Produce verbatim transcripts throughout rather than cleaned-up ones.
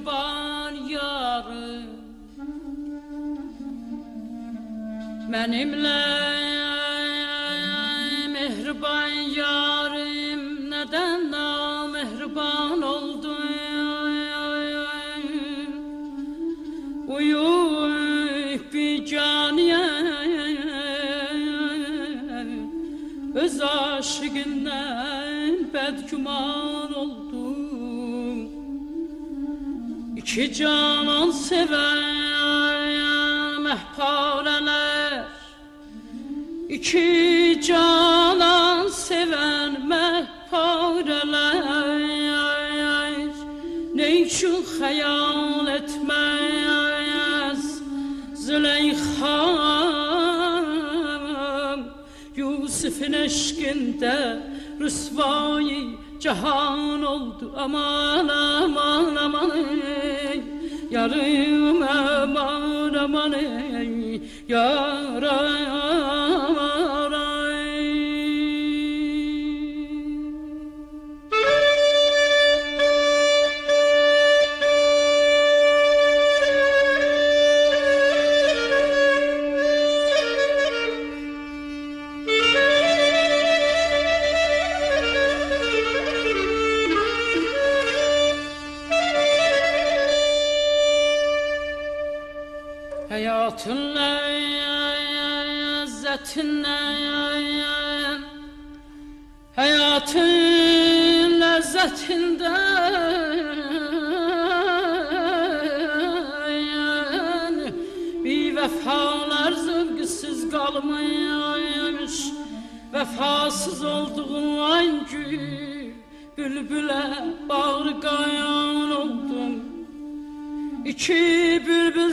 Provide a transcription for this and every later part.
mehriban yarım, benimle mehriban yarım, neden namehriban oldun? Uyuyup bir caniye öz aşkından bedgüman oldum. İki canan seven mehpareler, iki canan seven mehpareler, ne için hayal etmez Züleyxa'm, Yusuf'un eşkinde rüsvayı cihan oldu. Aman aman aman ey yarım, aman aman ey yaram. Hayatın lezzetinden, hayatın lezzetinden bir vefalar zevksiz kalmış. Vefasız olduğun hangi bülbüle bağrı kayan oldum. İki bülbül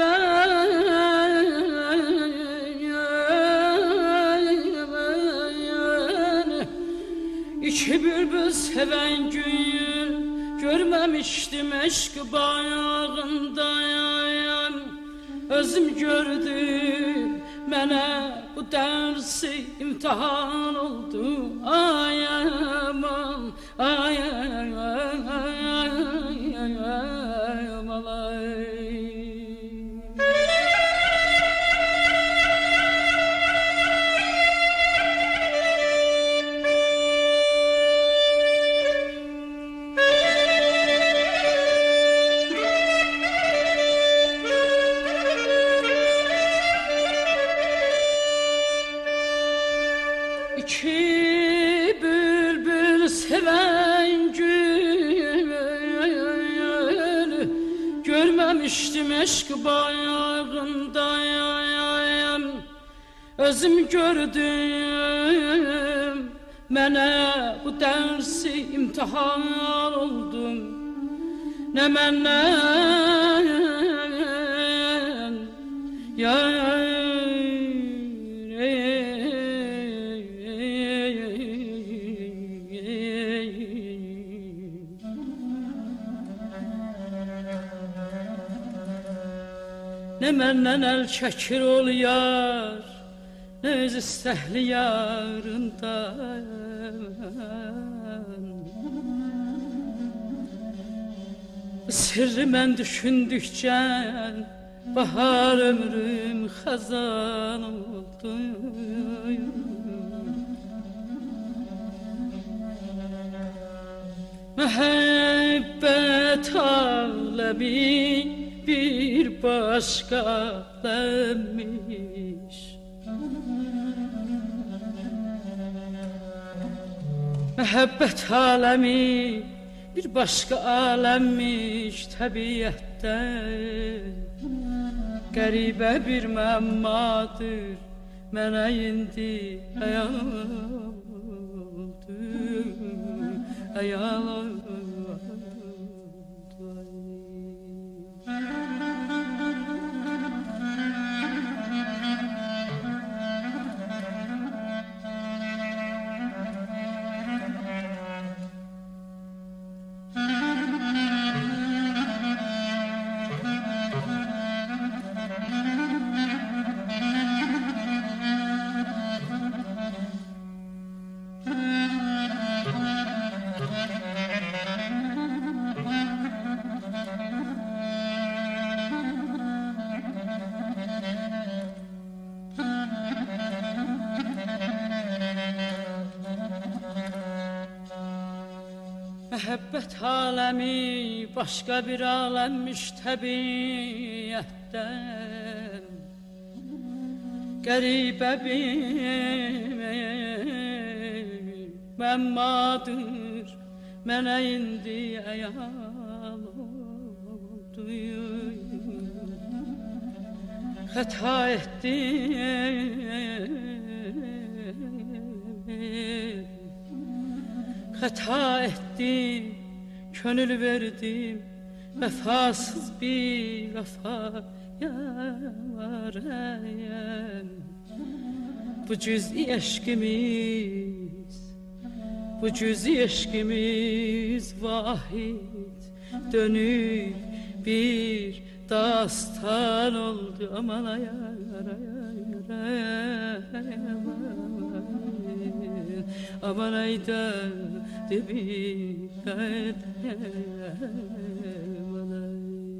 seven, iki bülbül seven gün görmemiştim eşk bayağındayım. Özüm gördüm, mənə bu dersi imtihan oldu. Ay aman, ay ay ay ay ay malay. İki bülbül seven gün görmemiştim eşk bayağındayım. Özüm gördüm, mənə bu dersi imtihan oldum. Ne məndən ya ne məndən el çəkir ol yar, ne öz istəhli yarından. Sirri mən düşündükcə bahar ömrüm xəzan oldu. Məhəbbət aləmi bir başka alemmiş. Mehabbet alemi bir başka alemmiş təbiətdə. Qəribə bir məmmadır, mənə indi əyal oldu, əyal oldu. Thank you. Məhəbbət aləmi başqa bir aləmmiş təbiyyətdən. Qəribə bir məmmadır, mənə indi əyal oldu. Xəta etdim, xəta etdim, könül verdim, vəfasız bir vəfaya varayım. Bu cüz'i eşkimiz, bu cüz'i eşkimiz vahid dönüp bir dastan oldu. Aman ay ay ay ay ay aman ayda debi ay aman ay.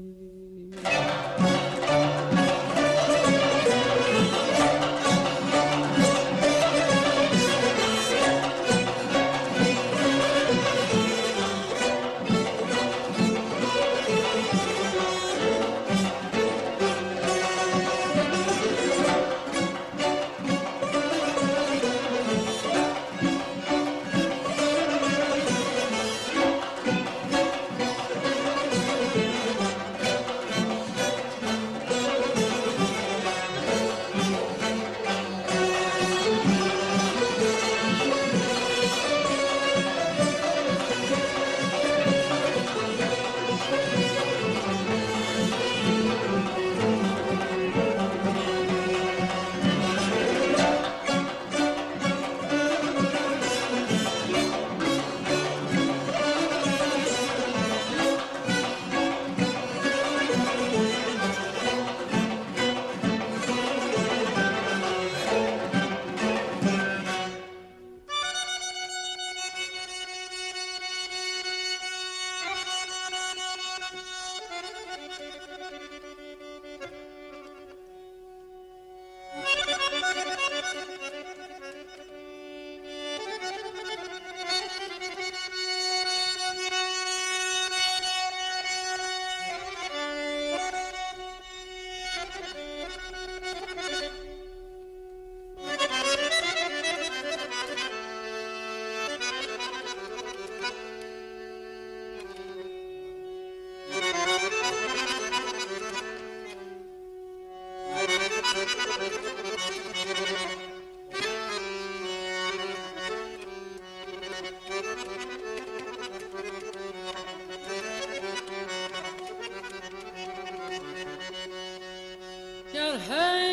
Yar hey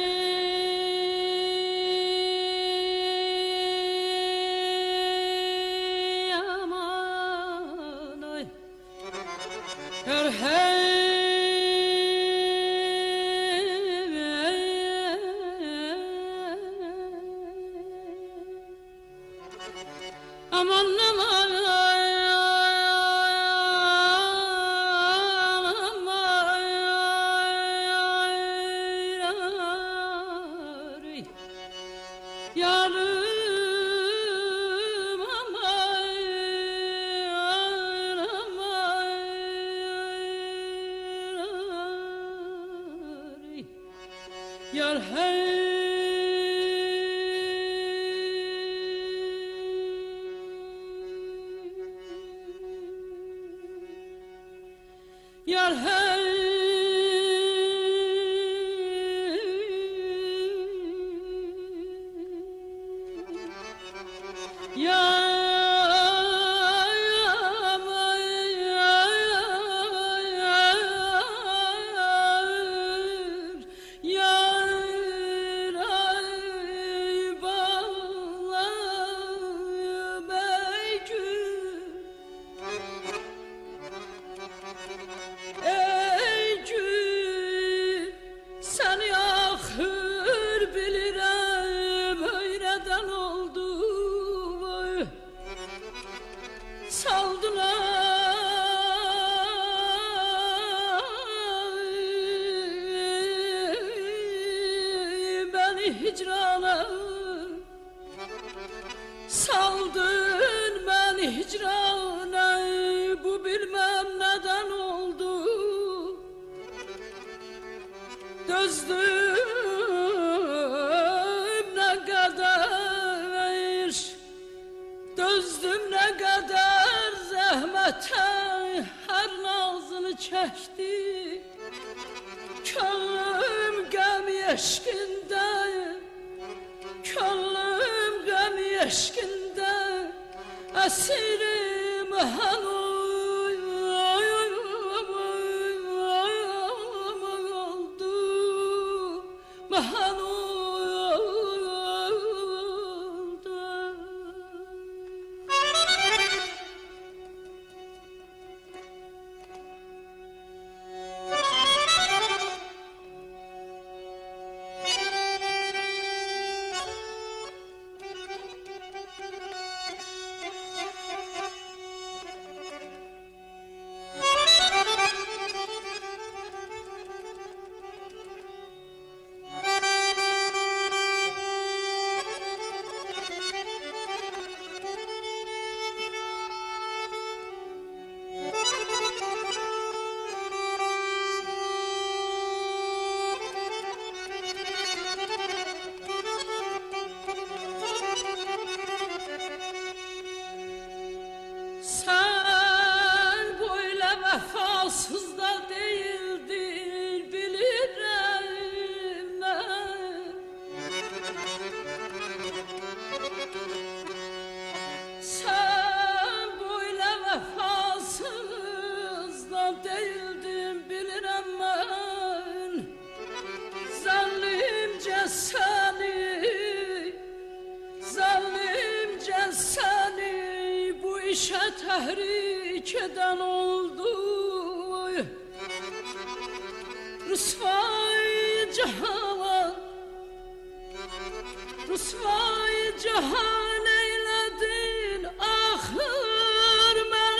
aman ay, yar hey aman aman yarım aman aman yar hey yar hey hicrana, saldın beni hicrana. çəkdi. Könlüm qəm eşqində, könlüm qəm eşqində, Esirim hanım oldu, hanım oldu. Sen böyle vefasız da değildin bilirim ben. Sen böyle vefasız da değildin bilirim ben. Zalimce seni, zalimce seni bu işe tahrik eden oldu. Rüsvay cihan, rüsvay cihan eyledin, ahır mən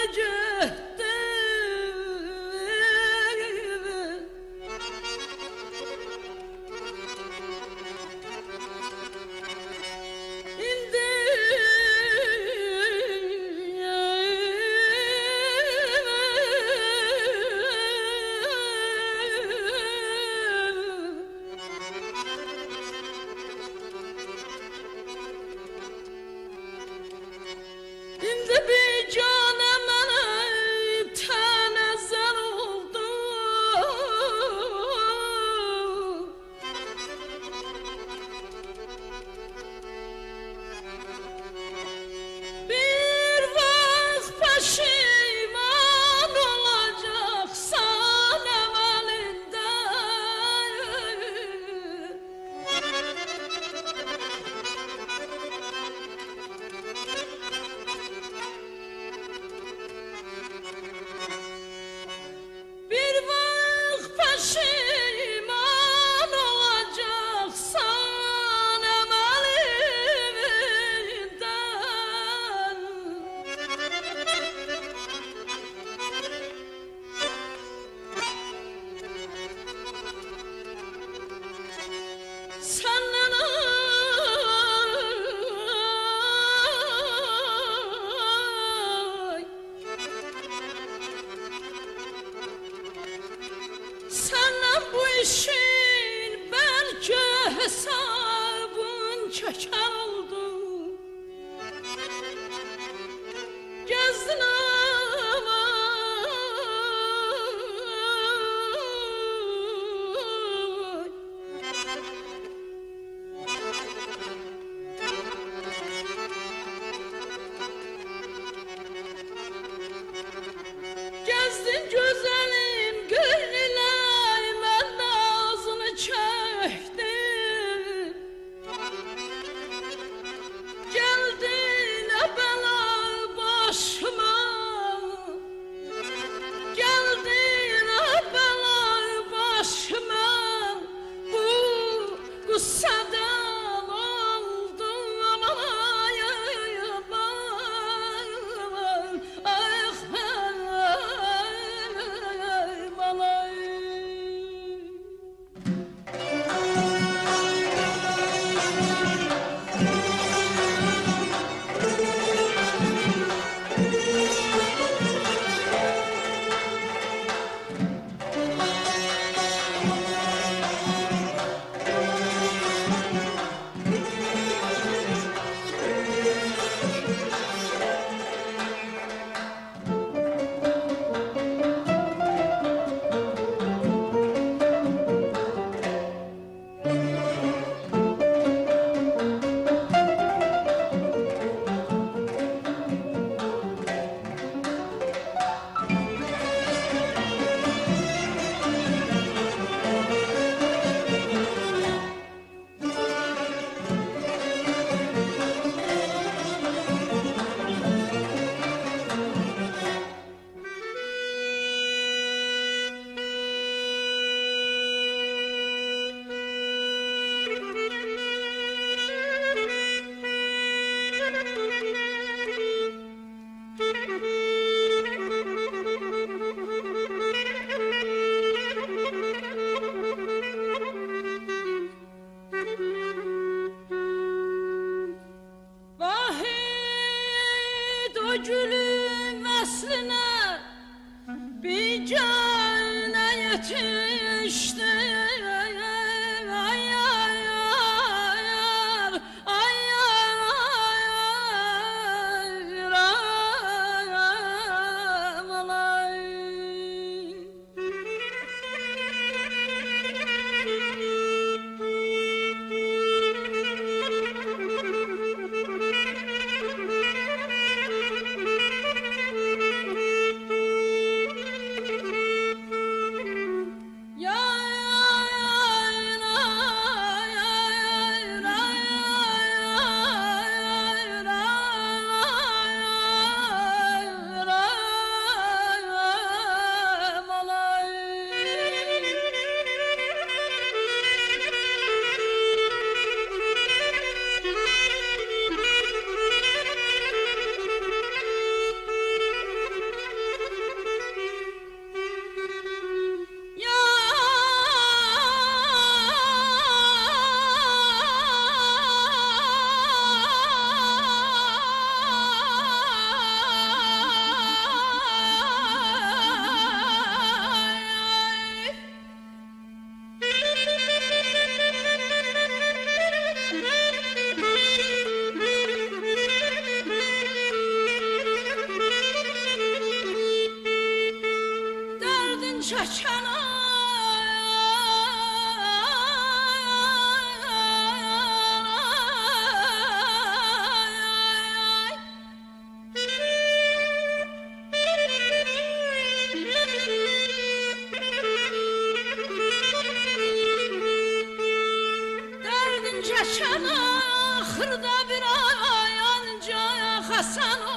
getdim. İndi İndi bir cana mənə tənəzzəl oldu. Bir vaxt peşiman olacaqsan əməlindən. Bir vaxt peşiman olacaqsan əməlindən. Səndən ay, səndən bu işin bəlkə hesabın çəkər oldu. Gəzdin ama Gəzdin gözəlim gönlülər, mən nazını çəkdim. gülüm əslinə bir gönə yetişdi. Çəkənə dərdin çəkənə xırda bir ayanca Hasan